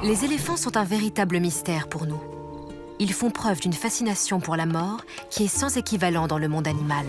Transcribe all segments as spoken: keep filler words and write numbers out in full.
Les éléphants sont un véritable mystère pour nous. Ils font preuve d'une fascination pour la mort qui est sans équivalent dans le monde animal.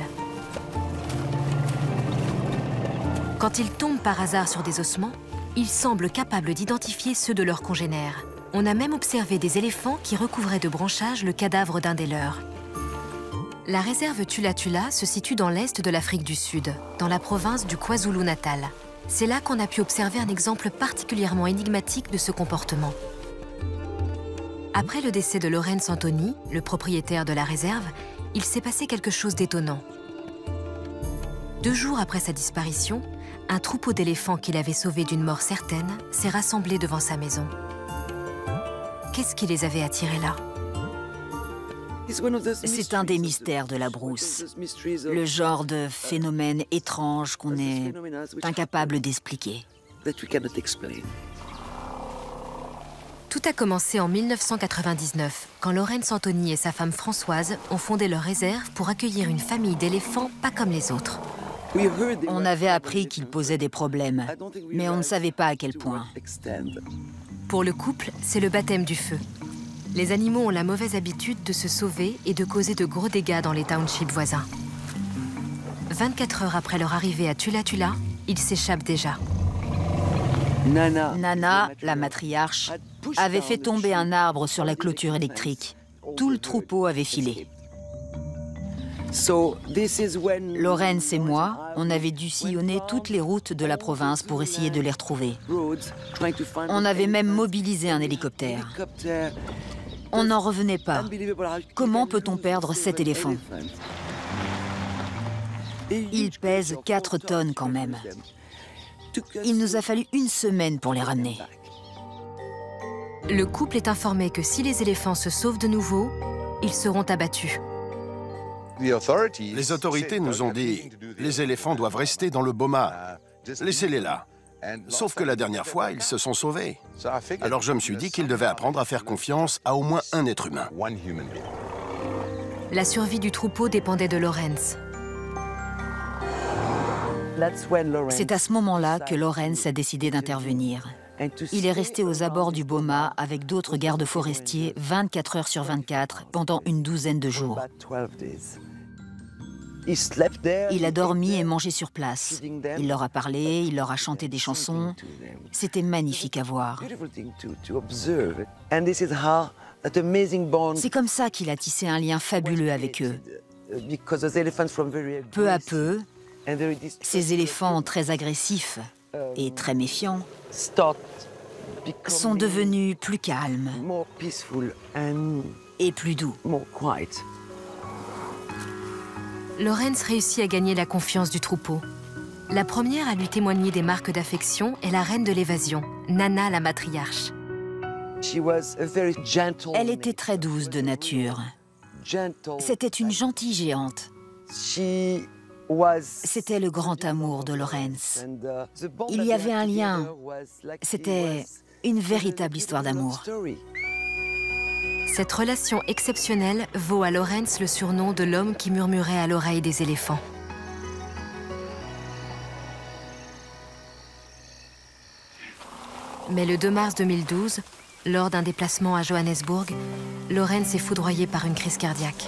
Quand ils tombent par hasard sur des ossements, ils semblent capables d'identifier ceux de leurs congénères. On a même observé des éléphants qui recouvraient de branchages le cadavre d'un des leurs. La réserve Tula Tula se situe dans l'est de l'Afrique du Sud, dans la province du KwaZulu-Natal. C'est là qu'on a pu observer un exemple particulièrement énigmatique de ce comportement. Après le décès de Lawrence Anthony, le propriétaire de la réserve, il s'est passé quelque chose d'étonnant. Deux jours après sa disparition, un troupeau d'éléphants qu'il avait sauvés d'une mort certaine s'est rassemblé devant sa maison. Qu'est-ce qui les avait attirés là? C'est un des mystères de la brousse, le genre de phénomène étrange qu'on est incapable d'expliquer. Tout a commencé en mille neuf cent quatre-vingt-dix-neuf, quand Lawrence Anthony et sa femme Françoise ont fondé leur réserve pour accueillir une famille d'éléphants pas comme les autres. On avait appris qu'ils posaient des problèmes, mais on ne savait pas à quel point. Pour le couple, c'est le baptême du feu. Les animaux ont la mauvaise habitude de se sauver et de causer de gros dégâts dans les townships voisins. vingt-quatre heures après leur arrivée à Tula Tula, ils s'échappent déjà. Nana, la matriarche, avait fait tomber un arbre sur la clôture électrique. Tout le troupeau avait filé. Lawrence et moi, on avait dû sillonner toutes les routes de la province pour essayer de les retrouver. On avait même mobilisé un hélicoptère. On n'en revenait pas. Comment peut-on perdre cet éléphant? Il pèse quatre tonnes quand même. Il nous a fallu une semaine pour les ramener. Le couple est informé que si les éléphants se sauvent de nouveau, ils seront abattus. Les autorités nous ont dit « Les éléphants doivent rester dans le boma. Laissez-les là. » Sauf que la dernière fois, ils se sont sauvés. Alors je me suis dit qu'ils devaient apprendre à faire confiance à au moins un être humain. La survie du troupeau dépendait de Lawrence. C'est à ce moment-là que Lawrence a décidé d'intervenir. Il est resté aux abords du boma avec d'autres gardes forestiers vingt-quatre heures sur vingt-quatre pendant une douzaine de jours. Il a dormi et mangé sur place. Il leur a parlé, il leur a chanté des chansons. C'était magnifique à voir. C'est comme ça qu'il a tissé un lien fabuleux avec eux. Peu à peu, ces éléphants très agressifs et très méfiants sont devenus plus calmes et plus doux. Lawrence réussit à gagner la confiance du troupeau. La première à lui témoigner des marques d'affection est la reine de l'évasion, Nana la matriarche. Elle était très douce de nature. C'était une gentille géante. C'était le grand amour de Lawrence. Il y avait un lien. C'était une véritable histoire d'amour. Cette relation exceptionnelle vaut à Lawrence le surnom de l'homme qui murmurait à l'oreille des éléphants. Mais le deux mars deux mille douze, lors d'un déplacement à Johannesburg, Lawrence est foudroyé par une crise cardiaque.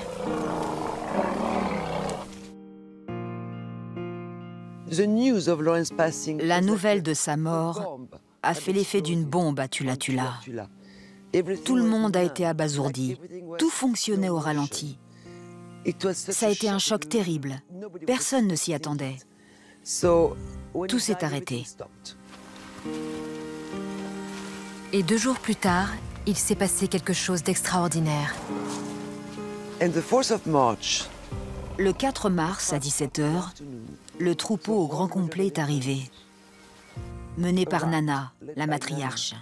La nouvelle de sa mort a fait l'effet d'une bombe à Tula Tula. Tout le monde a été abasourdi. Tout fonctionnait au ralenti. Ça a été un choc terrible. Personne ne s'y attendait. Tout s'est arrêté. Et deux jours plus tard, il s'est passé quelque chose d'extraordinaire. Le quatre mars, à dix-sept heures, le troupeau au grand complet est arrivé, mené par Nana, la matriarche.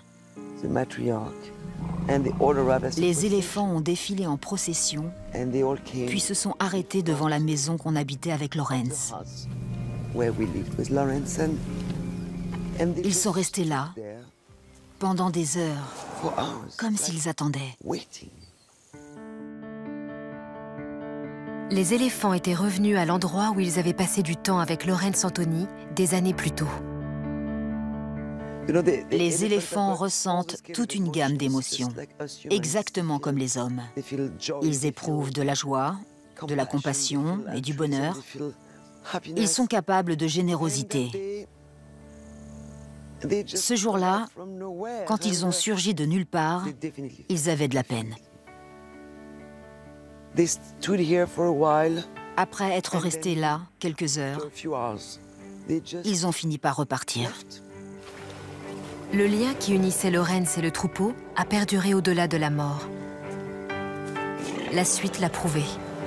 Les éléphants ont défilé en procession, puis se sont arrêtés devant la maison qu'on habitait avec Lawrence. Ils sont restés là, pendant des heures, comme s'ils attendaient. Les éléphants étaient revenus à l'endroit où ils avaient passé du temps avec Lawrence Anthony des années plus tôt. Les éléphants ressentent toute une gamme d'émotions, exactement comme les hommes. Ils éprouvent de la joie, de la compassion et du bonheur. Ils sont capables de générosité. Ce jour-là, quand ils ont surgi de nulle part, ils avaient de la peine. Après être restés là quelques heures, ils ont fini par repartir. Le lien qui unissait Lawrence et le troupeau a perduré au-delà de la mort. La suite l'a prouvé.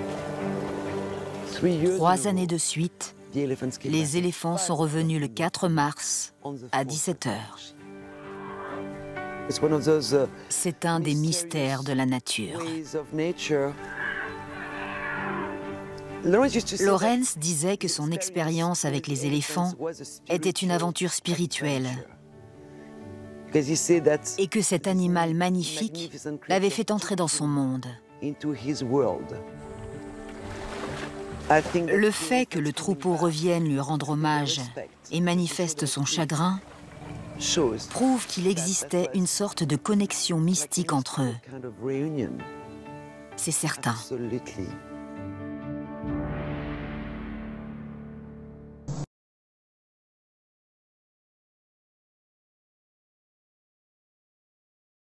Trois années de suite, les éléphants sont revenus le quatre mars à dix-sept heures. C'est un des mystères de la nature. Lawrence disait que son expérience avec les éléphants était une aventure spirituelle et que cet animal magnifique l'avait fait entrer dans son monde. Le fait que le troupeau revienne lui rendre hommage et manifeste son chagrin prouve qu'il existait une sorte de connexion mystique entre eux. C'est certain.